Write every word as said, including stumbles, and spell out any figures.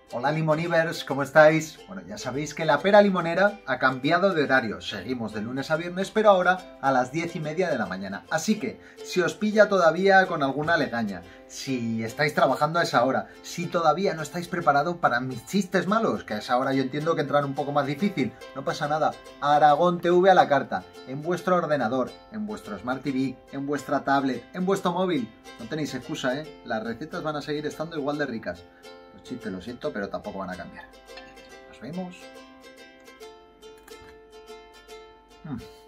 Hola Limonivers, ¿cómo estáis? Bueno, ya sabéis que la pera limonera ha cambiado de horario. Seguimos de lunes a viernes, pero ahora a las diez y media de la mañana. Así que, si os pilla todavía con alguna legaña, si estáis trabajando a esa hora, si todavía no estáis preparados para mis chistes malos, que a esa hora yo entiendo que entrarán un poco más difícil, no pasa nada. Aragón T V a la carta, en vuestro ordenador, en vuestro Smart T V, en vuestra tablet, en vuestro móvil. No tenéis excusa, ¿eh? Las recetas van a seguir estando igual de ricas. Los chistes lo siento, pero tampoco van a cambiar. Nos vemos. Hmm.